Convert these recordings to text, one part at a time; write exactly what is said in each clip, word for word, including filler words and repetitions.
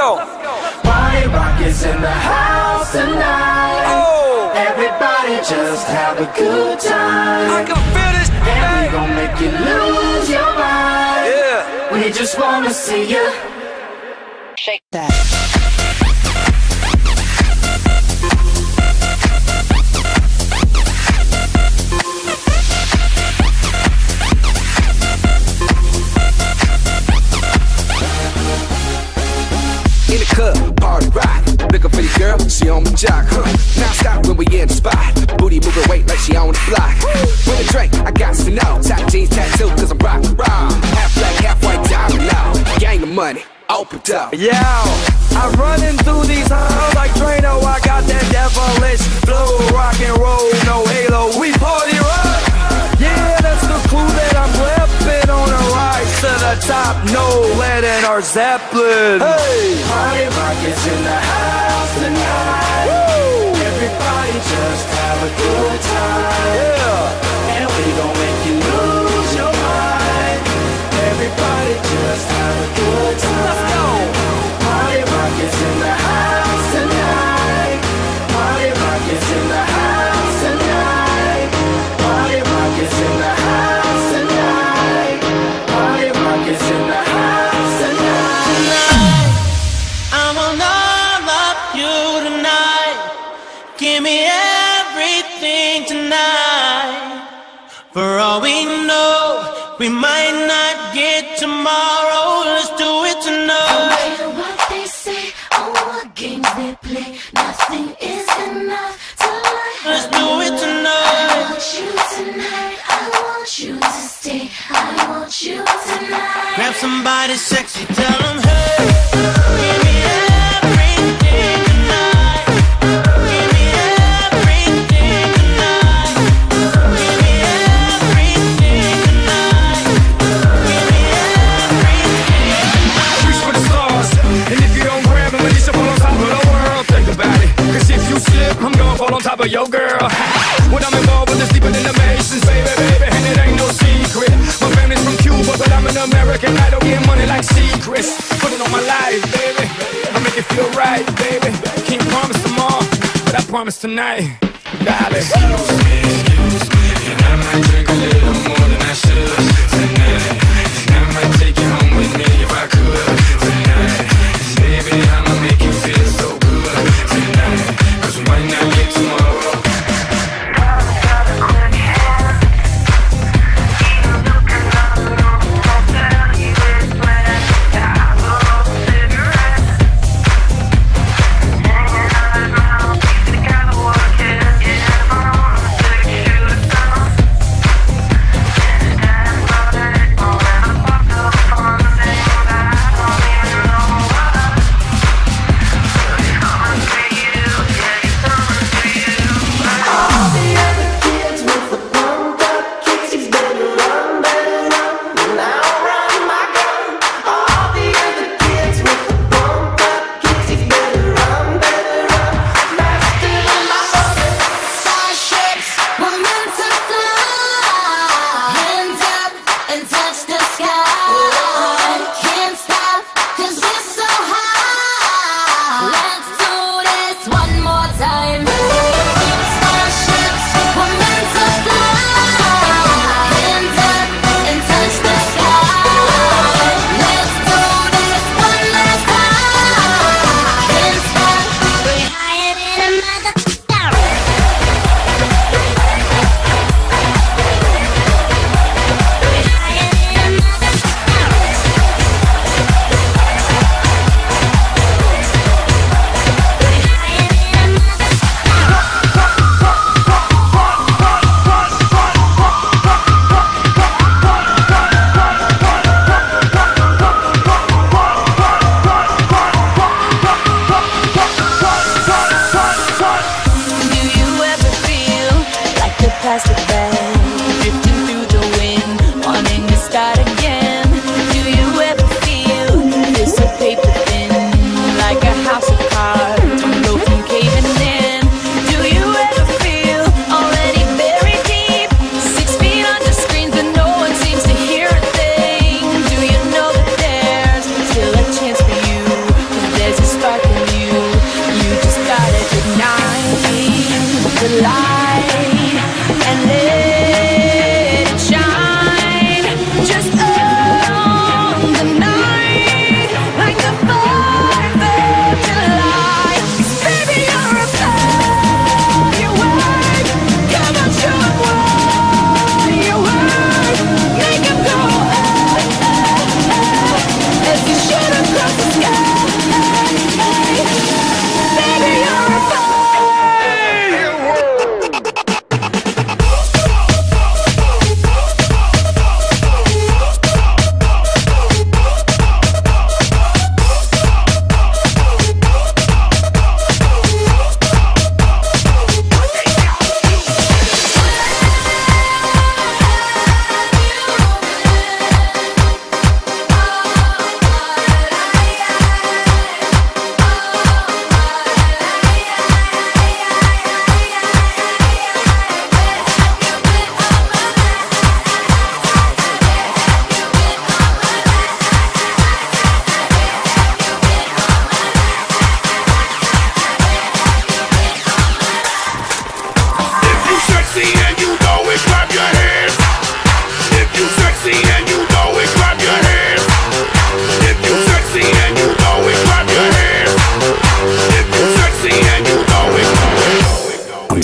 go. Party Rock is in the house tonight. Oh, everybody just have a good time. I can feel this. And we gon' make you lose your mind. Yeah. We just wanna see you shake that. In the club, party rock. Looking for the girl, she on the jock, huh? Now stop when we in the spot. Booty moving weight like she on the block. With a drink, I got to know. Top jeans tattoo, cause I'm rock and roll. Half black, half white, diamond now. Gang of money, open up. Yeah, I'm running through these halls like Drano. I got that devilish flow, rock and roll, no halo. We party rock. Yeah, that's the clue that I'm flipping on a rise to the top. No lead in our Zeppelin. Hey, Party Rock is in the house tonight. woo, Everybody just have a good time. yeah. And we gon' make you lose your mind. Everybody just have a good time. Let's go. Party Rock is in the house tonight. Party Rock is in the house tonight. Party Rock is in the house tonight. Party Rock is in the house tonight. I want all of you tonight. Give me everything tonight. For all we know, we might not get tomorrow. Let's do it No tonight. matter what they say or what games they play, nothing is enough to light Let's up do the it way. tonight. I want you tonight. I want you to stay. I want you tonight. Grab somebody sexy, tell them hey. Give me everything tonight. Give me everything tonight. Give me everything tonight. Give me everything. Reach for the stars, and if you don't grab them, at least you fall on top of the world. Think about it, cause if you slip, I'm gonna fall on top of your girl. When I'm involved with this deeper than the Masons, baby, baby, and it ain't no secret. My family's from Cuba, but I'm an American. I don't get money like secrets. Put it on my life, baby. I make it feel right, baby. Can't promise tomorrow, but I promise tonight, darling. Excuse me, excuse me, and I might drink a little more than I should tonight. And I might take you home with me if I could tonight. Baby, I'ma make you feel so good tonight, cause we might not get tomorrow.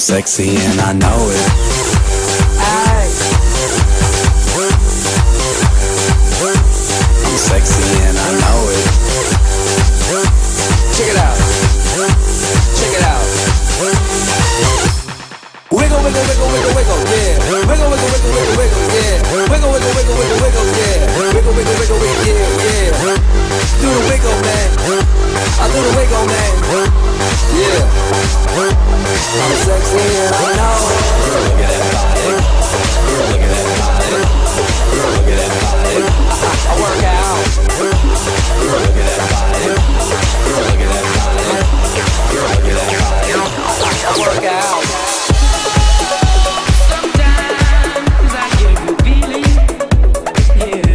sexy and I know it. I'm sexy and I know it. Check it out. Check it out. Wiggle, wiggle, wiggle, wiggle, wiggle, yeah. Wiggle, wiggle, wiggle, wiggle, wiggle, yeah. Wiggle, wiggle, wiggle, wiggle, wiggle, yeah. Wiggle, wiggle, wiggle, wiggle, yeah, yeah. Do the wiggle, man. I do the wiggle, man. Yeah. I'm sexy and I know. Girl, look at that body. Girl, look at that body. Girl, look at that body. I work out. Girl, look at that body. Girl, look at that body. Girl, look at that body. I work out. Sometimes I get a feeling, yeah.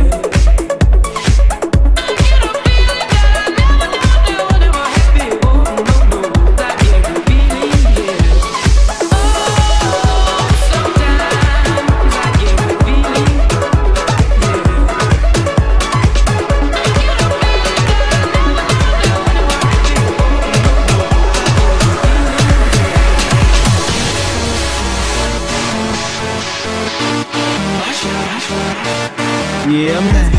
Yeah, man.